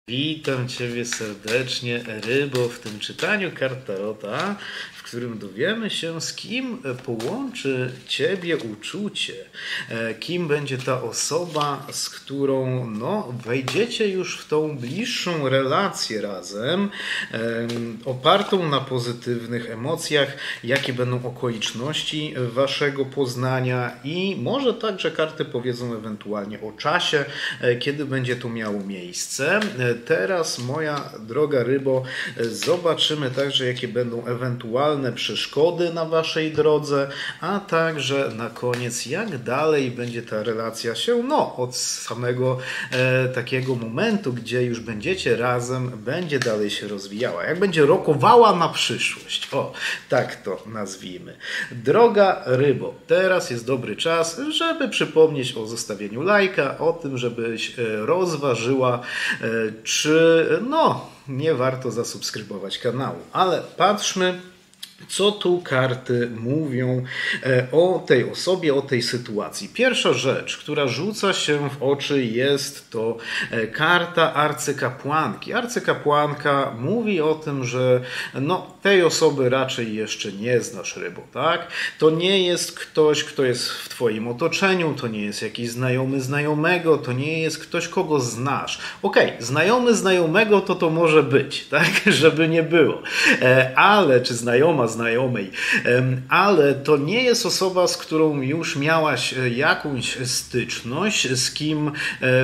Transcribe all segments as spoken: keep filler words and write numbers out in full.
Witam Ciebie serdecznie, Rybo, w tym czytaniu kart Tarota, w którym dowiemy się, z kim połączy Ciebie uczucie, kim będzie ta osoba, z którą no, wejdziecie już w tą bliższą relację razem, opartą na pozytywnych emocjach, jakie będą okoliczności Waszego poznania i może także karty powiedzą ewentualnie o czasie, kiedy będzie to miało miejsce. Teraz, moja droga Rybo, zobaczymy także, jakie będą ewentualne przeszkody na Waszej drodze, a także na koniec, jak dalej będzie ta relacja się, no, od samego e, takiego momentu, gdzie już będziecie razem, będzie dalej się rozwijała. Jak będzie rokowała na przyszłość. O, tak to nazwijmy. Droga Rybo, teraz jest dobry czas, żeby przypomnieć o zostawieniu lajka, o tym, żebyś rozważyła, czy no, nie warto zasubskrybować kanału. Ale patrzmy, co tu karty mówią o tej osobie, o tej sytuacji. Pierwsza rzecz, która rzuca się w oczy, jest to karta arcykapłanki. Arcykapłanka mówi o tym, że no, tej osoby raczej jeszcze nie znasz, Rybo, tak? To nie jest ktoś, kto jest w Twoim otoczeniu, to nie jest jakiś znajomy znajomego, to nie jest ktoś, kogo znasz. Okej, okay, znajomy znajomego to to może być, tak? Żeby nie było. Ale, czy znajoma znajomej, ale to nie jest osoba, z którą już miałaś jakąś styczność, z kim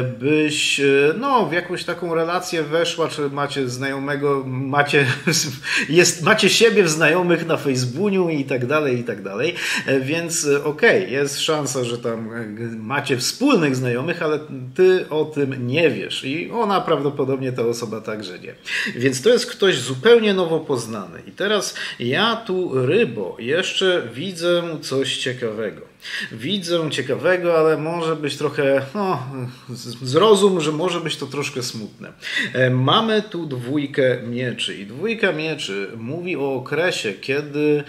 byś no, w jakąś taką relację weszła, czy macie znajomego, macie, jest, macie siebie w znajomych na Facebooku i tak dalej, i tak dalej, więc okej, okay, jest szansa, że tam macie wspólnych znajomych, ale ty o tym nie wiesz i ona prawdopodobnie, ta osoba także nie. Więc to jest ktoś zupełnie nowo poznany. I teraz ja tu, Rybo, jeszcze widzę coś ciekawego. Widzę ciekawego, ale może być trochę, no, zrozum, że może być to troszkę smutne. Mamy tu dwójkę mieczy i dwójka mieczy mówi o okresie, kiedy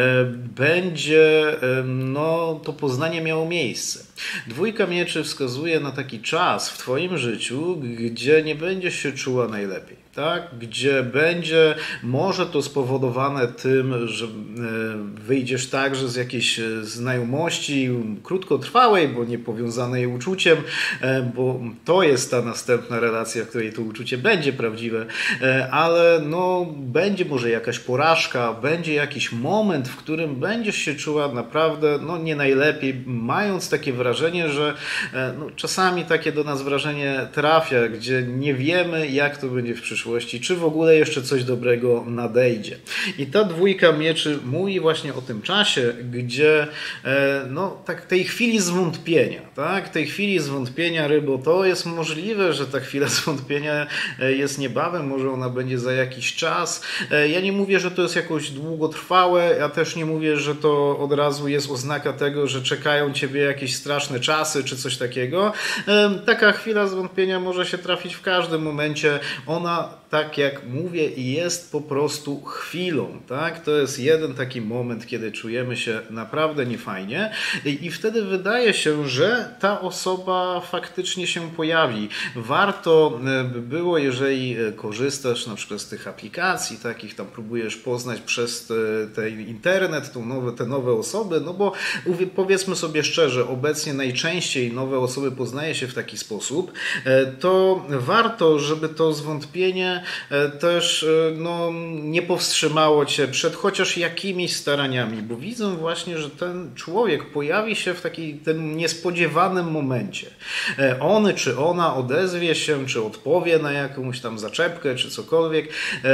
będzie no, to poznanie miało miejsce. Dwójka mieczy wskazuje na taki czas w Twoim życiu, gdzie nie będziesz się czuła najlepiej. Tak? Gdzie będzie może to spowodowane tym, że wyjdziesz także z jakiejś znajomości krótkotrwałej, bo nie powiązanej uczuciem, bo to jest ta następna relacja, w której to uczucie będzie prawdziwe, ale no, będzie może jakaś porażka, będzie jakiś moment, w którym będziesz się czuła naprawdę no, nie najlepiej, mając takie wrażenie, że no, czasami takie do nas wrażenie trafia, gdzie nie wiemy, jak to będzie w przyszłości, czy w ogóle jeszcze coś dobrego nadejdzie. I ta dwójka mieczy mówi właśnie o tym czasie, gdzie no, tak tej chwili zwątpienia, tak? Tej chwili zwątpienia, Rybo, to jest możliwe, że ta chwila zwątpienia jest niebawem, może ona będzie za jakiś czas. Ja nie mówię, że to jest jakoś długotrwałe, ja też nie mówię, że to od razu jest oznaka tego, że czekają Ciebie jakieś straszne czasy, czy coś takiego. Taka chwila zwątpienia może się trafić w każdym momencie. Ona, tak jak mówię, jest po prostu chwilą, tak? To jest jeden taki moment, kiedy czujemy się naprawdę niefajnie i, i wtedy wydaje się, że ta osoba faktycznie się pojawi. Warto by było, jeżeli korzystasz na przykład z tych aplikacji, takich tam próbujesz poznać przez ten internet, tą nowe, te nowe osoby, no bo powiedzmy sobie szczerze, obecnie najczęściej nowe osoby poznaje się w taki sposób, to warto, żeby to zwątpienie też no, nie powstrzymało Cię przed chociaż jakimiś staraniami, bo widzę właśnie, że ten człowiek pojawi się w takim tym niespodziewanym momencie. On czy ona odezwie się, czy odpowie na jakąś tam zaczepkę, czy cokolwiek,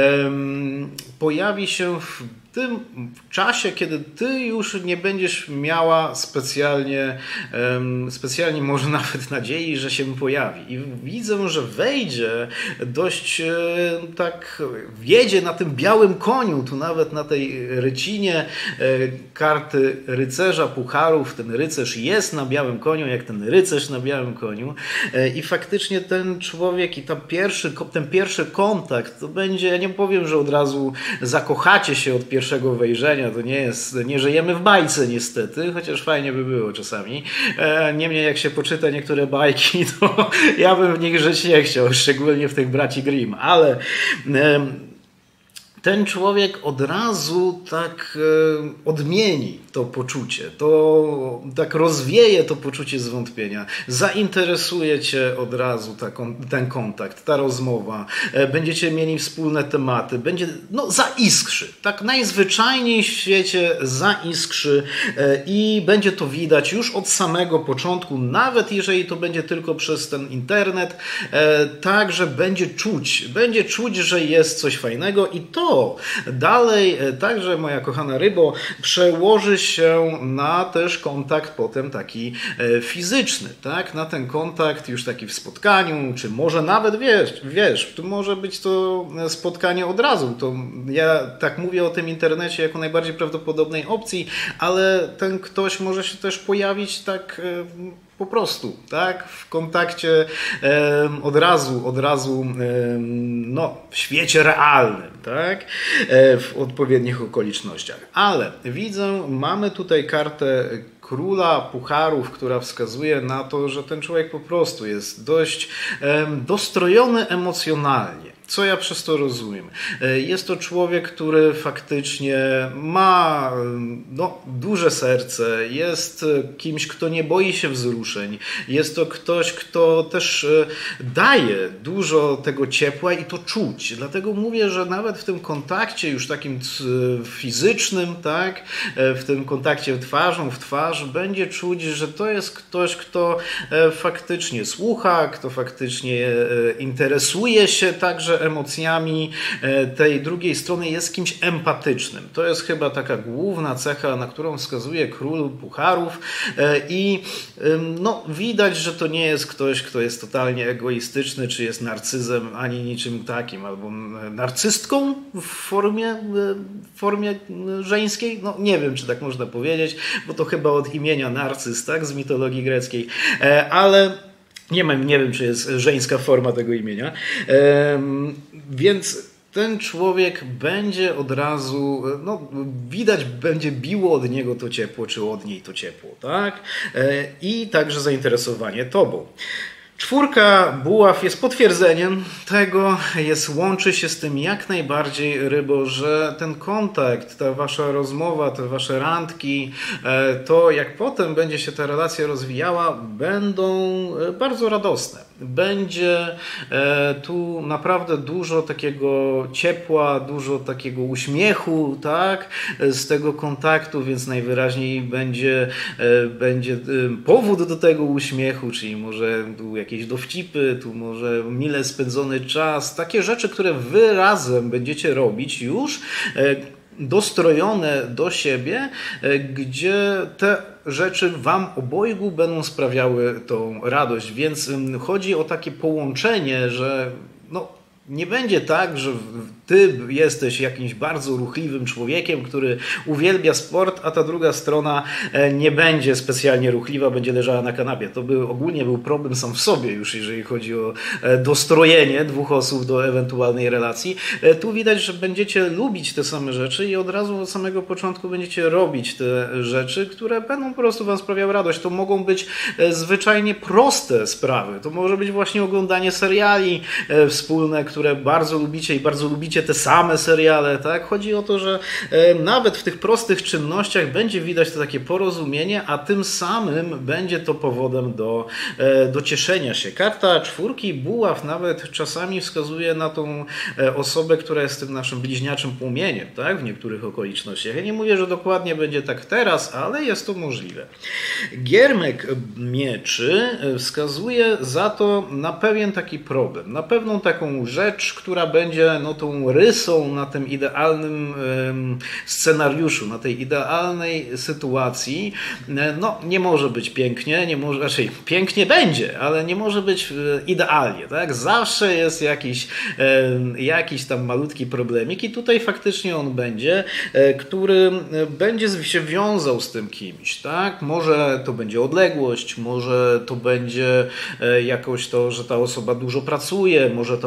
pojawi się w w tym czasie, kiedy ty już nie będziesz miała specjalnie, specjalnie może nawet nadziei, że się pojawi. I widzę, że wejdzie dość tak, wjedzie na tym białym koniu, tu nawet na tej rycinie karty rycerza pucharów, ten rycerz jest na białym koniu, jak ten rycerz na białym koniu i faktycznie ten człowiek i ten pierwszy, ten pierwszy kontakt to będzie, ja nie powiem, że od razu zakochacie się od pierwszego pierwszego wejrzenia. To nie jest, nie żyjemy w bajce niestety, chociaż fajnie by było czasami. Niemniej jak się poczyta niektóre bajki, to ja bym w nich żyć nie chciał, szczególnie w tych braci Grimm, ale ten człowiek od razu tak odmieni to poczucie, to tak rozwieje to poczucie zwątpienia, zainteresuje cię od razu ta, ten kontakt, ta rozmowa, będziecie mieli wspólne tematy, będzie, no zaiskrzy, tak najzwyczajniej w świecie zaiskrzy i będzie to widać już od samego początku, nawet jeżeli to będzie tylko przez ten internet, tak, że będzie czuć, będzie czuć, że jest coś fajnego i to dalej, także moja kochana rybo, przełoży się na też kontakt potem taki fizyczny, tak? Na ten kontakt już taki w spotkaniu, czy może nawet wiesz, wiesz, to może być to spotkanie od razu. To ja tak mówię o tym internecie jako najbardziej prawdopodobnej opcji, ale ten ktoś może się też pojawić tak po prostu, tak, w kontakcie e, od razu, od razu e, no, w świecie realnym, tak, e, w odpowiednich okolicznościach. Ale widzę, mamy tutaj kartę Króla Pucharów, która wskazuje na to, że ten człowiek po prostu jest dość e, dostrojony emocjonalnie. Co ja przez to rozumiem? Jest to człowiek, który faktycznie ma no, duże serce, jest kimś, kto nie boi się wzruszeń, jest to ktoś, kto też daje dużo tego ciepła i to czuć. Dlatego mówię, że nawet w tym kontakcie już takim fizycznym, tak, w tym kontakcie twarzą w twarz będzie czuć, że to jest ktoś, kto faktycznie słucha, kto faktycznie interesuje się także emocjami tej drugiej strony, jest kimś empatycznym. To jest chyba taka główna cecha, na którą wskazuje Król Pucharów i no, widać, że to nie jest ktoś, kto jest totalnie egoistyczny, czy jest narcyzem, ani niczym takim, albo narcystką w formie, w formie żeńskiej. No nie wiem, czy tak można powiedzieć, bo to chyba od imienia Narcyz, tak, z mitologii greckiej, ale Nie wiem, nie wiem, czy jest żeńska forma tego imienia. Więc ten człowiek będzie od razu, no widać, będzie biło od niego to ciepło, czy od niej to ciepło, tak? I także zainteresowanie tobą. Czwórka buław jest potwierdzeniem tego, jest, łączy się z tym jak najbardziej, rybo, że ten kontakt, ta wasza rozmowa, te wasze randki, to jak potem będzie się ta relacja rozwijała, będą bardzo radosne. Będzie tu naprawdę dużo takiego ciepła, dużo takiego uśmiechu, tak, z tego kontaktu, więc najwyraźniej będzie, będzie powód do tego uśmiechu, czyli może tu jakieś dowcipy, tu może mile spędzony czas, takie rzeczy, które wy razem będziecie robić już dostrojone do siebie, gdzie te rzeczy wam obojgu będą sprawiały tą radość, więc chodzi o takie połączenie, że no, nie będzie tak, że ty jesteś jakimś bardzo ruchliwym człowiekiem, który uwielbia sport, a ta druga strona nie będzie specjalnie ruchliwa, będzie leżała na kanapie. To by ogólnie był problem sam w sobie już, jeżeli chodzi o dostrojenie dwóch osób do ewentualnej relacji. Tu widać, że będziecie lubić te same rzeczy i od razu od samego początku będziecie robić te rzeczy, które będą po prostu wam sprawiały radość. To mogą być zwyczajnie proste sprawy. To może być właśnie oglądanie seriali wspólne, które bardzo lubicie i bardzo lubicie te same seriale, tak? Chodzi o to, że e, nawet w tych prostych czynnościach będzie widać to takie porozumienie, a tym samym będzie to powodem do, e, do cieszenia się. Karta czwórki buław nawet czasami wskazuje na tą e, osobę, która jest tym naszym bliźniaczym płomieniem, tak? W niektórych okolicznościach. Ja nie mówię, że dokładnie będzie tak teraz, ale jest to możliwe. Giermek mieczy wskazuje za to na pewien taki problem, na pewną taką rzecz, która będzie no, tą rysą na tym idealnym scenariuszu, na tej idealnej sytuacji. No, nie może być pięknie, nie może, raczej pięknie będzie, ale nie może być idealnie, tak? Zawsze jest jakiś, jakiś tam malutki problemik i tutaj faktycznie on będzie, który będzie się wiązał z tym kimś, tak? Może to będzie odległość, może to będzie jakoś to, że ta osoba dużo pracuje, może ta osoba będzie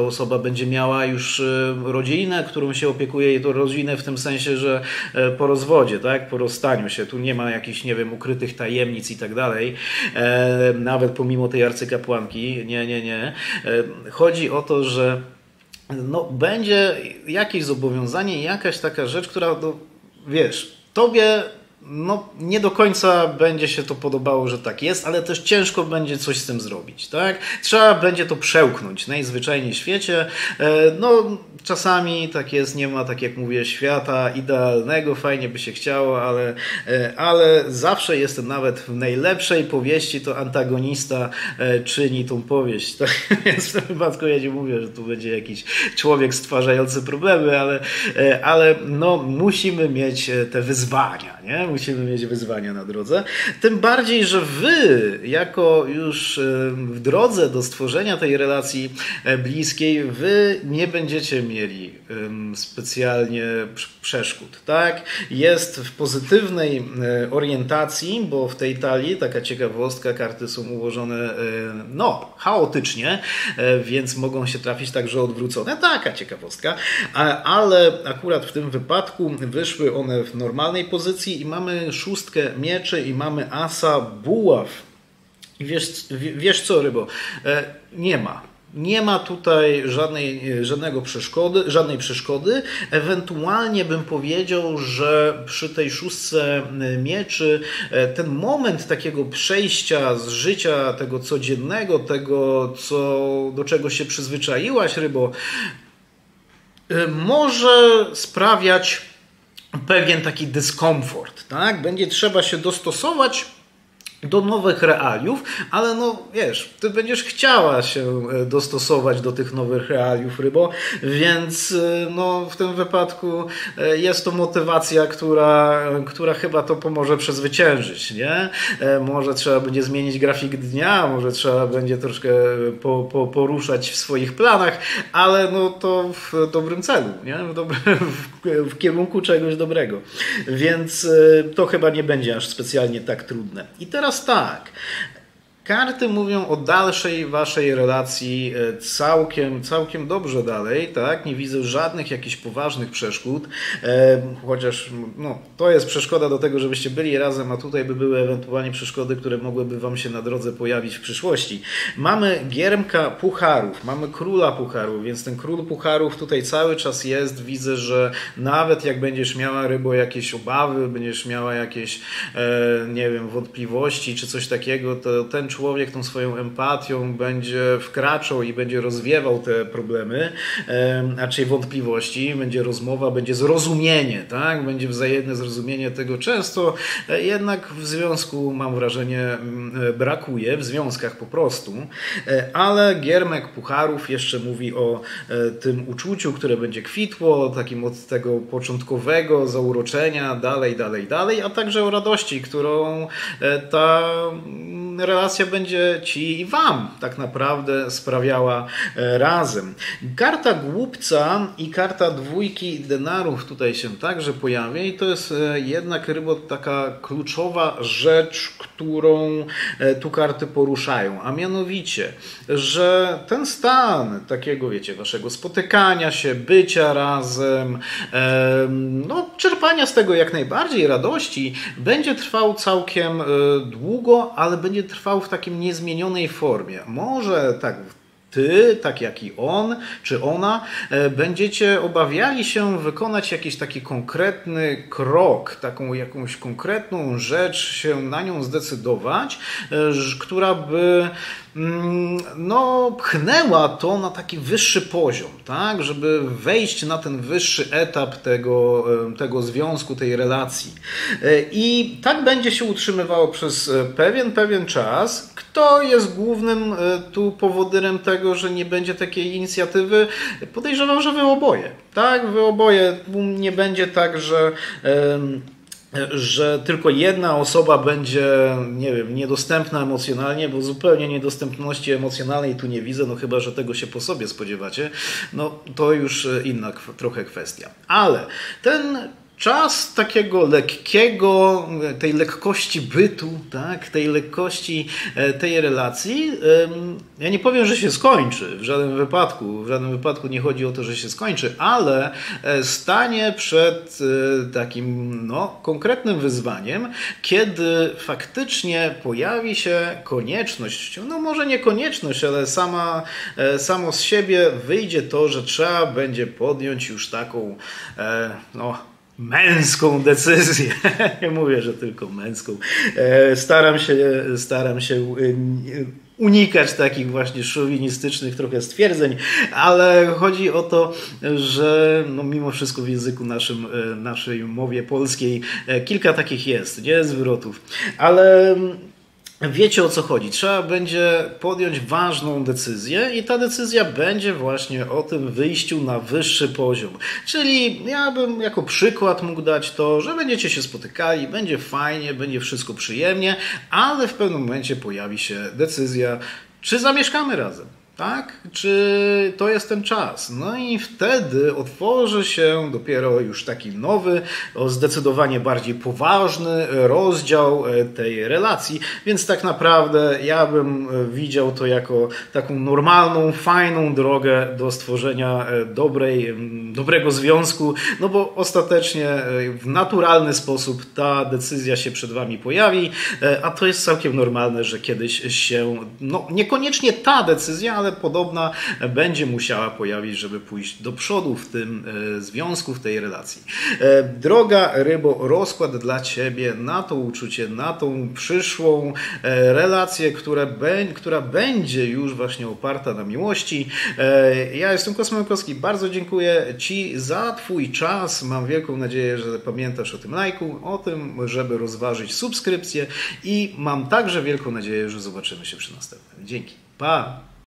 będzie miała już rodzinę, którą się opiekuje, i to rodzinę w tym sensie, że po rozwodzie, tak, po rozstaniu się. Tu nie ma jakichś, nie wiem, ukrytych tajemnic i tak dalej, nawet pomimo tej arcykapłanki. Nie, nie, nie. Chodzi o to, że no, będzie jakieś zobowiązanie, jakaś taka rzecz, która, no, wiesz, tobie no, nie do końca będzie się to podobało, że tak jest, ale też ciężko będzie coś z tym zrobić, tak? Trzeba będzie to przełknąć najzwyczajniej w świecie. No, czasami tak jest, nie ma, tak jak mówię, świata idealnego, fajnie by się chciało, ale, ale zawsze jest, nawet w najlepszej powieści, to antagonista czyni tą powieść. Tak? Więc w tym wypadku ja nie mówię, że tu będzie jakiś człowiek stwarzający problemy, ale, ale no, musimy mieć te wyzwania, nie? Musimy mieć wyzwania na drodze. Tym bardziej, że wy, jako już w drodze do stworzenia tej relacji bliskiej, wy nie będziecie mieli specjalnie przeszkód. Tak? Jest w pozytywnej orientacji, bo w tej talii, taka ciekawostka, karty są ułożone no, chaotycznie, więc mogą się trafić także odwrócone. Taka ciekawostka. Ale akurat w tym wypadku wyszły one w normalnej pozycji i mamy szóstkę mieczy i mamy asa buław. I wiesz, wiesz co, Rybo? Nie ma. Nie ma tutaj żadnej, żadnego przeszkody, żadnej przeszkody. Ewentualnie bym powiedział, że przy tej szóstce mieczy ten moment takiego przejścia z życia tego codziennego, tego, co, do czego się przyzwyczaiłaś, Rybo, może sprawiać pewien taki dyskomfort, tak? Będzie trzeba się dostosować do nowych realiów, ale no wiesz, ty będziesz chciała się dostosować do tych nowych realiów, Rybo, więc no w tym wypadku jest to motywacja, która, która chyba to pomoże przezwyciężyć, nie? Może trzeba będzie zmienić grafik dnia, może trzeba będzie troszkę po, po, poruszać w swoich planach, ale no to w dobrym celu, nie? W, dobrym, w, w kierunku czegoś dobrego, więc to chyba nie będzie aż specjalnie tak trudne. I teraz Teraz tak, karty mówią o dalszej waszej relacji całkiem, całkiem dobrze dalej, tak? Nie widzę żadnych jakichś poważnych przeszkód, e, chociaż no, to jest przeszkoda do tego, żebyście byli razem, a tutaj by były ewentualnie przeszkody, które mogłyby wam się na drodze pojawić w przyszłości. Mamy giermka pucharów, mamy króla pucharów, więc ten król pucharów tutaj cały czas jest. Widzę, że nawet jak będziesz miała, Rybo, jakieś obawy, będziesz miała jakieś, e, nie wiem, wątpliwości czy coś takiego, to ten człowiek tą swoją empatią będzie wkraczał i będzie rozwiewał te problemy, a raczej wątpliwości, będzie rozmowa, będzie zrozumienie, tak? Będzie wzajemne zrozumienie tego. Często jednak w związku, mam wrażenie, brakuje, w związkach po prostu, ale giermek pucharów jeszcze mówi o tym uczuciu, które będzie kwitło, takim od tego początkowego zauroczenia, dalej, dalej, dalej, a także o radości, którą ta relacja będzie ci i wam tak naprawdę sprawiała razem. Karta głupca i karta dwójki denarów tutaj się także pojawia i to jest jednak, Rybo, taka kluczowa rzecz, którą tu karty poruszają, a mianowicie, że ten stan takiego, wiecie, waszego spotykania się, bycia razem, no, czerpania z tego jak najbardziej radości, będzie trwał całkiem długo, ale będzie trwał w takim niezmienionej formie. Może tak ty, tak jak i on, czy ona, będziecie obawiali się wykonać jakiś taki konkretny krok, taką jakąś konkretną rzecz, się na nią zdecydować, która by no, pchnęła to na taki wyższy poziom, tak? Żeby wejść na ten wyższy etap tego, tego związku, tej relacji. I tak będzie się utrzymywało przez pewien, pewien czas. Kto jest głównym tu powodyrem tego, że nie będzie takiej inicjatywy? Podejrzewam, że wy oboje. Tak? Wy oboje. Nie będzie tak, że że tylko jedna osoba będzie, nie wiem, niedostępna emocjonalnie, bo zupełnie niedostępności emocjonalnej tu nie widzę, no chyba że tego się po sobie spodziewacie, no to już inna trochę kwestia. Ale ten czas takiego lekkiego, tej lekkości bytu, tak? Tej lekkości tej relacji. Ja nie powiem, że się skończy w żadnym wypadku. W żadnym wypadku nie chodzi o to, że się skończy, ale stanie przed takim no, konkretnym wyzwaniem, kiedy faktycznie pojawi się konieczność, no może nie konieczność, ale sama, samo z siebie wyjdzie to, że trzeba będzie podjąć już taką no, męską decyzję. Nie mówię, że tylko męską. Staram się, staram się unikać takich właśnie szowinistycznych trochę stwierdzeń, ale chodzi o to, że no mimo wszystko w języku naszym, naszej mowie polskiej kilka takich jest, nie? Zwrotów. Ale wiecie, o co chodzi. Trzeba będzie podjąć ważną decyzję i ta decyzja będzie właśnie o tym wyjściu na wyższy poziom. Czyli ja bym jako przykład mógł dać to, że będziecie się spotykali, będzie fajnie, będzie wszystko przyjemnie, ale w pewnym momencie pojawi się decyzja, czy zamieszkamy razem. Tak? Czy to jest ten czas? No i wtedy otworzy się dopiero już taki nowy, zdecydowanie bardziej poważny rozdział tej relacji, więc tak naprawdę ja bym widział to jako taką normalną, fajną drogę do stworzenia dobrej, dobrego związku, no bo ostatecznie w naturalny sposób ta decyzja się przed wami pojawi, a to jest całkiem normalne, że kiedyś się, no niekoniecznie ta decyzja, ale podobna będzie musiała pojawić, żeby pójść do przodu w tym związku, w tej relacji. Droga rybo, rozkład dla ciebie na to uczucie, na tą przyszłą relację, która, be, która będzie już właśnie oparta na miłości. Ja jestem Kosmo Jankowski, bardzo dziękuję ci za twój czas. Mam wielką nadzieję, że pamiętasz o tym lajku, o tym, żeby rozważyć subskrypcję i mam także wielką nadzieję, że zobaczymy się przy następnym. Dzięki. Pa!